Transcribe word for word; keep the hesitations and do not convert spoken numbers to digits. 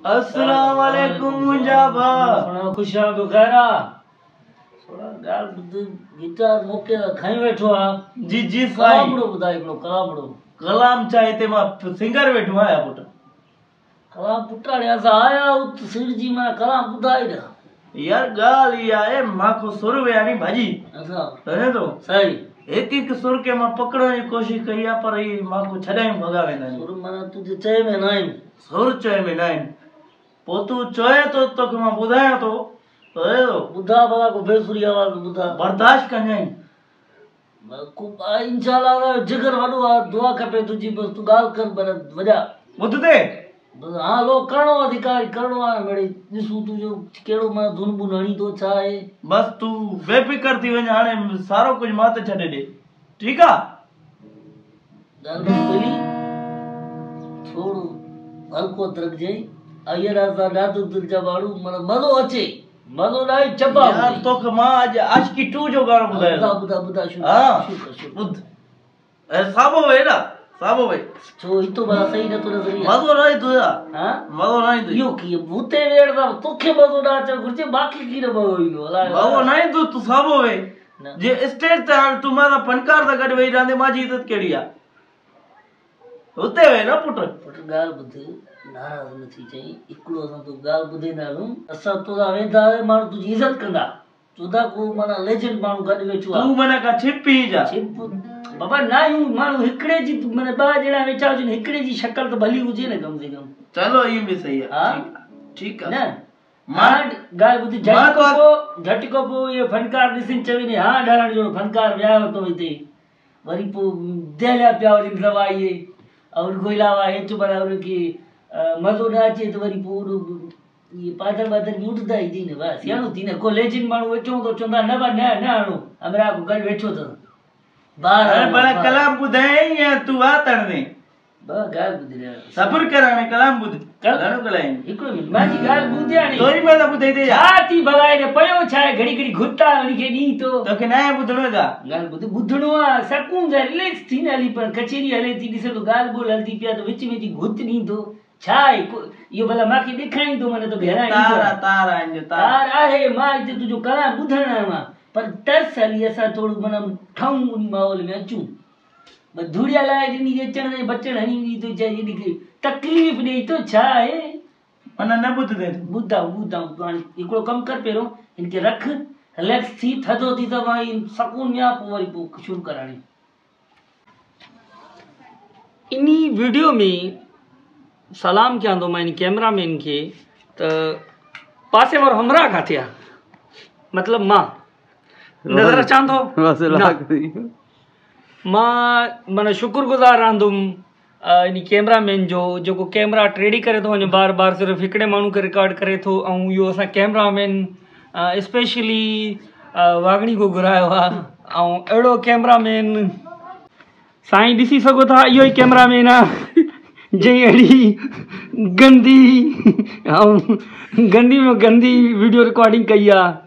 अस्सलाम वालेकुम मुंजा बा सुना खुशा बुखारा थोड़ा गाल बुध गिटार मोके खाई बैठो आ जी जी साईं कलामड़ो बुधाई बड़ो कलामड़ो कलाम चाहे ते मां सिंगर बैठो आया पुट कलाम पुटाड़े असा आया उत सिर जी मां कलाम बुधाई दा यार गाल ये आए मां को सुर वे यानी भाजी असा तने तो सही एक एक सुर के मां पकड़ने की कोशिश कई आ पर ये मां को छड़ाई भगा वेना सुर माना तुझे चए में नाइन सुर चए में नाइन पो तू चए तो तो के मां बुधाया तो तने तो बुधा भला को बेसुरी आवाज बुधा बर्दाश्त कन्याई को इंशाल्लाह जिगर वडो आ दुआ कपे तुझी बस तू गाल कर बर वजा बुध दे बस हां लो करणो अधिकारी करणो आ मेरी दिसू तू जो केड़ो मां धुन बुनणी तो छा है बस तू बेफिकर थी वने हाने सारो कुछ माते छडे दे ठीक आ गाल बोली थोड़ो हल्को तरक जाई अयरा सा दादू दिल जा बाड़ू मन मलो अचे मलो नाई चबा यार तो के मां आज आशिकी टू जो गानो बुधायो बुधा बुधा बुधा शुरू हां बुध ए साबो वे ना साबो वे छो इतो बड़ा सही न तो नजरिया मजो नहीं तुया हां मजो नहीं तू यो की भूते वेड़ दा तोखे मजो ना चल गुरजे बाकी की न मजो इनो अला मजो नहीं तू तू साबो वे जे स्टेज ते हां तू मारा फनकार दा गड वेई रांदे माजी इज्जत केड़ी आ उते वे ना पुट पुट गाल बुध नाराज न थी चई इकलो असा तो गाल बुधे नालू असा तो वेंदा मानु तुजी इज्जत कंदा चोदा को माना लेजेंड मानु गड वेचो तू मने का छिपी जा छिप बाबा ना यू मानु हिकड़े जी मने बा जणा वेचा जो हिकड़े जी शक्ल तो भली हुजे ने कम से कम चलो ये भी सही है हां ठीक है ना मां गाल बुधी झटको को झटको को ये फनकार दिसिन चवीने हां डरण जो फनकार व्यायो तो हिते वरी पो देला प्या वरी दवाई और गोइलावा हे तो बराबर की मजो ना अचे तो वरी पूरो ये पादर बादर भी उठदा ही थी ने बस यानो थी ने को लेजिन मानु वेचो तो चंदा न बा न न आणो हमरा को गल वेठो तो बार अरे बड़ा कलाम बुधाई या तू आतण ने बा गाल बुधरे सब्र कराने कलाम बुध घणो कलाई इको मिनट माजी गाल बुध्याणी तोरी में बुधाई दे आती भगाई ने पयो छाए घड़ी घड़ी घुट्टा वणी के दी तो तो के ना बुधणो जा गाल बुध बुधणो आ सकून जा रिलैक्स थी ने हली पर कचेरी हले थी दिसे तो गाल बोल हलती पिया तो विच में जी घुट नी तो छाए यो भला माके दिखाई तो मने तो घेरा तारा तारा इंजो तारा तार आहे मां इते तुजो कला बुधणा मा पर तरस हली असा थोड़ो मन ठाऊ उनी माहौल में अचू ब धुड़िया लाए दिनी जे चण ने बचण हनी नी तो जे नी के तकलीफ नहीं तो छाए मने न बुध दे बुधा बुधा पानी इको कम कर पेरो इनके रख रिलैक्स थी थदो थी तो भाई सुकून में आप वरी पो शुरू करानी इनी वीडियो में सलाम क्या दो मैं कैमरामैन के तो पासे और हमरा का थिया मतलब मां नजर अचां थो मां मन शुक्रगुजार रहंदुम इन कैमरामैन जो जो कैमरा ट्रेडी करे तो वने बार बार सिर्फ हिकड़े मानू के रिकॉर्ड करे तो ऐं यो असा कैमरामैन स्पेशली वागणी को घुरायो आ ऐं एड़ो कैमरामैन साईं ॾिसी सघो था इहो ई कैमरामैन आहे जंहिं अहिड़ी गंदी ऐं गंदी में गंदी वीडियो रिकॉर्डिंग कई आहे